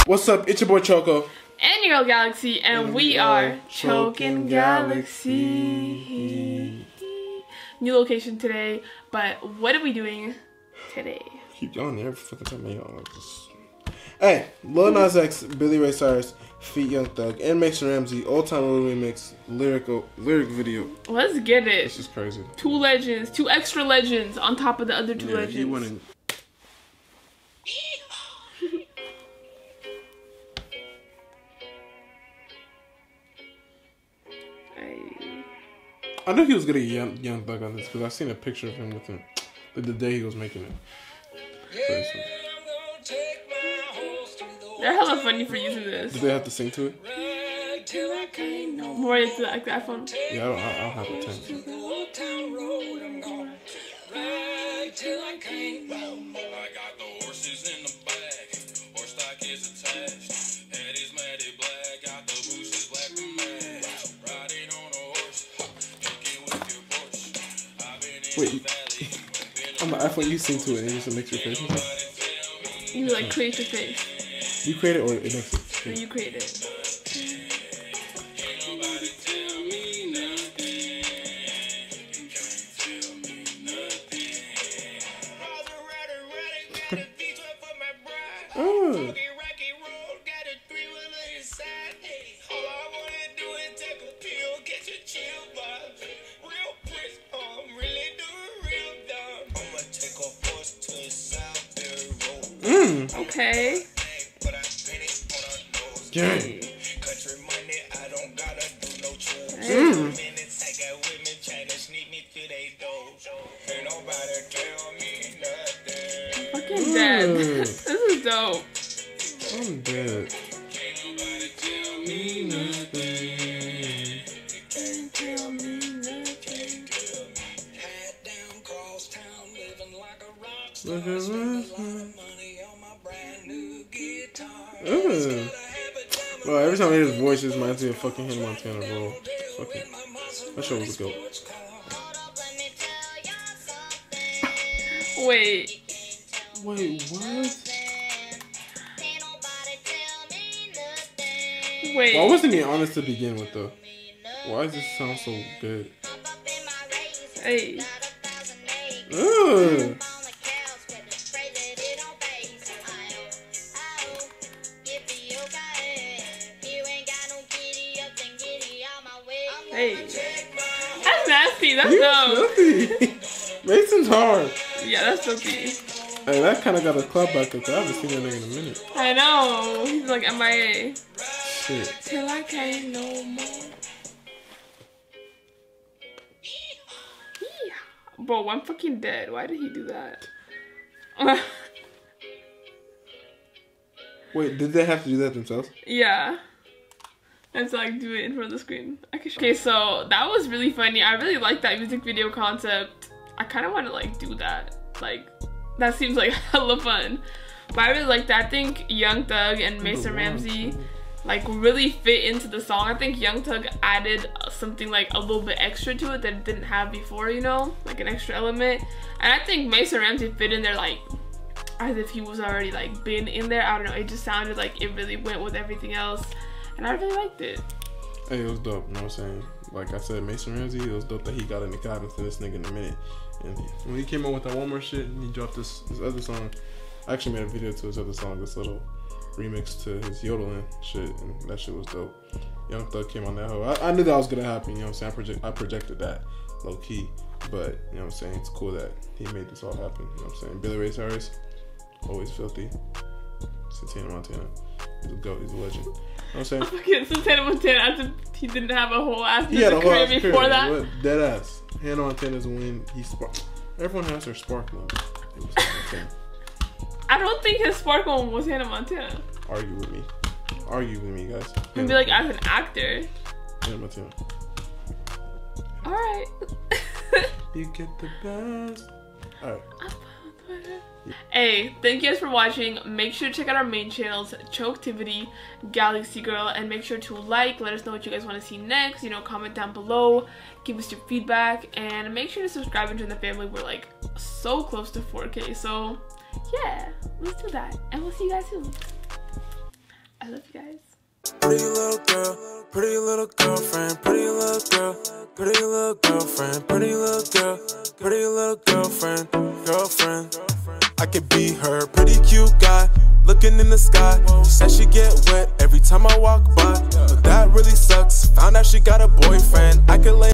What's up? It's your boy Choco. And your girl Galaxy, and we are Chokin Galaxy. New location today, but what are we doing today? Keep going there for the time, y'all. Hey, Lil Nas X, Billy Ray Cyrus, feat Young Thug, and Mason Ramsey, Old Town Road remix, lyric video. Let's get it. This is crazy. Two legends, two extra legends on top of the other two legends. He wouldn't. I knew he was gonna get Young Thug on this because I seen a picture of him with him the day he was making it. Crazy. They're hella funny for using this. Did they have to sing to it? More into like the iPhone. Yeah, I don't have a 10. Wait, on the iPhone you sing to it and it just makes your face? You like create your face. You create it or it makes it? Or you create it. Oh. Okay. Yeah. Fucking dead. This is dope. I'm dead. Well, every time I hear his voice, it reminds me of fucking Hannah Montana, bro. Fucking, that show was a goat. Wait, what? Wait. Well, I wasn't being honest to begin with, though. Why does this sound so good? Hey. Ugh. Hey. That's nasty. That's dope. Mason's hard. Yeah, that's filthy. Hey, that kind of got a club back up. I haven't seen that nigga in a minute. I know. He's like MIA. Shit. Till I can't no more. Bro, I'm fucking dead. Why did he do that? Wait, did they have to do that themselves? Yeah. And to like do it in front of the screen. Okay, so that was really funny. I really like that music video concept. I kind of want to like do that. Like, that seems like hella fun. But I really like that. I think Young Thug and Mason Ramsey like really fit into the song. I think Young Thug added something like a little bit extra to it that it didn't have before, you know? Like an extra element. And I think Mason Ramsey fit in there like as if he was already like been in there. I don't know. It just sounded like it really went with everything else. And I really liked it. Hey, it was dope, you know what I'm saying? Like I said, Mason Ramsey, it was dope that he got into this nigga in a minute. And when he came up with that one more shit and he dropped this other song, I actually made a video to his other song, this little remix to his yodeling shit, and that shit was dope. Young Thug came on that hoe. I knew that was gonna happen, you know what I'm saying? I projected that low key, but you know what I'm saying? It's cool that he made this all happen, you know what I'm saying? Billy Ray Cyrus, always filthy. Santana Montana, he's a goat, he's a legend. You know what I'm saying? Okay, Santana Montana, he didn't have a whole ass he had a whole career ass before career. that. What? Dead ass. Hannah Montana's when he sparked. Everyone has their spark moment. It was Montana. I don't think his spark one was Hannah Montana. Argue with me. Argue with me, guys. Maybe like as an actor. Hannah Montana. Alright. You get the best. Alright. Hey, thank you guys for watching. Make sure to check out our main channels, Choketivity, Galaxy Girl, and make sure to like, let us know what you guys want to see next, you know, comment down below, give us your feedback, and make sure to subscribe and join the family. We're like so close to 4K, so yeah, let's do that, and we'll see you guys soon. I love you guys. Pretty little girl, pretty little girlfriend, pretty little girl, pretty little girlfriend, pretty little girl, pretty little girlfriend, girlfriend. I could be her pretty cute guy, looking in the sky. She said she get wet every time I walk by, but that really sucks. Found out she got a boyfriend. I could lay